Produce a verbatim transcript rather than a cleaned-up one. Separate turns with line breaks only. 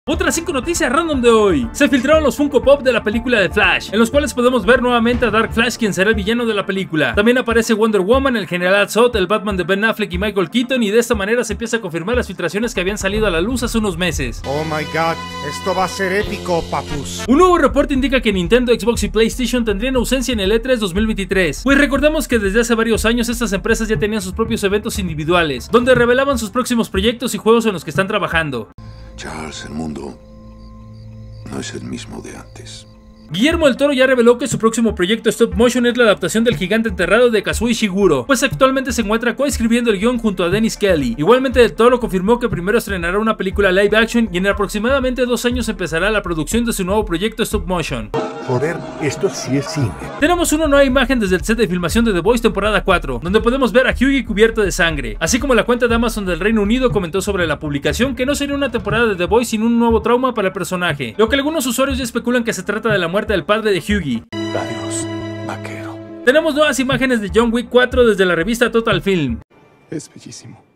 Otras cinco noticias random de hoy. Se filtraron los Funko Pop de la película de Flash, en los cuales podemos ver nuevamente a Dark Flash, quien será el villano de la película. También aparece Wonder Woman, el General Zod, el Batman de Ben Affleck y Michael Keaton, y de esta manera se empieza a confirmar las filtraciones que habían salido a la luz hace unos meses.
Oh my god, esto va a ser épico, papus.
Un nuevo reporte indica que Nintendo, Xbox y PlayStation tendrían ausencia en el E tres dos mil veintitrés, pues recordemos que desde hace varios años estas empresas ya tenían sus propios eventos individuales, donde revelaban sus próximos proyectos y juegos en los que están trabajando.
Charles, el mundo no es el mismo de antes.
Guillermo del Toro ya reveló que su próximo proyecto stop motion es la adaptación del Gigante Enterrado de Kazuo Ishiguro, pues actualmente se encuentra coescribiendo el guión junto a Dennis Kelly. Igualmente del Toro confirmó que primero estrenará una película live action y en aproximadamente dos años empezará la producción de su nuevo proyecto stop motion.
Joder, esto sí es cine.
Tenemos una nueva imagen desde el set de filmación de The Boys temporada cuatro, donde podemos ver a Hughie cubierto de sangre, así como la cuenta de Amazon del Reino Unido comentó sobre la publicación que no sería una temporada de The Boys sin un nuevo trauma para el personaje, lo que algunos usuarios ya especulan que se trata de la muerte del padre de Hughie.
Adiós, vaquero.
Tenemos nuevas imágenes de John Wick cuatro desde la revista Total Film.
Es bellísimo.